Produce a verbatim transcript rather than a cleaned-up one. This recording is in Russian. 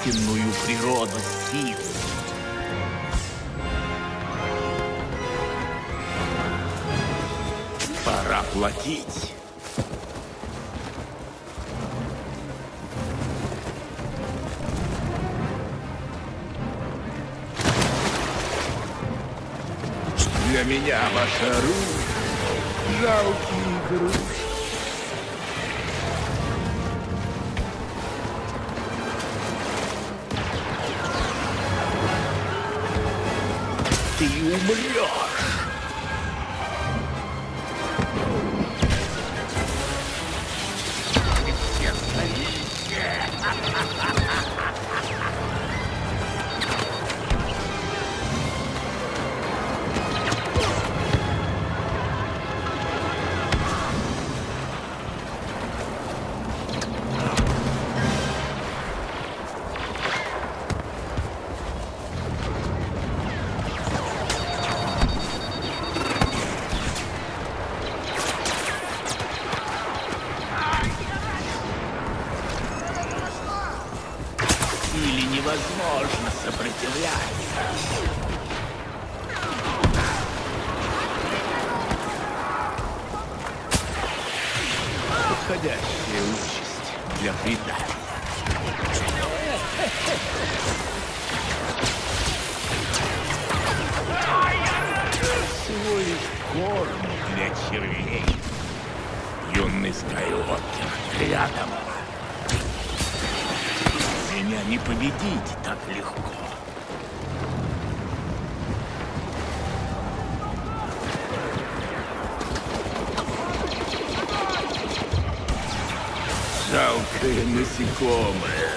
истинную природу сил. Пора платить. Для меня ваше оружие — жалкие игрушки. Ты умрешь. Вы все сгорите. Или невозможно сопротивляться. Подходящая участь для предателя. Всего лишь корм для червей. Юный Скайуокер рядом. Меня не победить так легко. Жалкое насекомое.